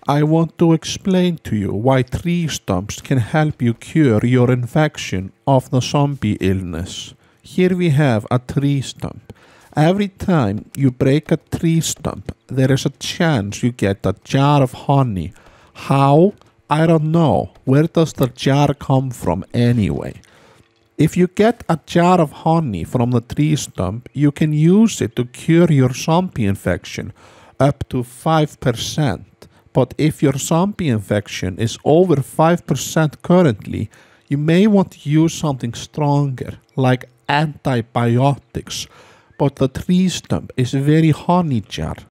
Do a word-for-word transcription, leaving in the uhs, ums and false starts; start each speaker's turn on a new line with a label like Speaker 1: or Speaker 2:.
Speaker 1: I want to explain to you why tree stumps can help you cure your infection of the zombie illness. Here we have a tree stump. Every time you break a tree stump, there is a chance you get a jar of honey. How? I don't know. Where does the jar come from anyway? If you get a jar of honey from the tree stump, you can use it to cure your zombie infection up to five percent. But if your zombie infection is over five percent currently, you may want to use something stronger, like antibiotics. But the tree stump is very honey jar.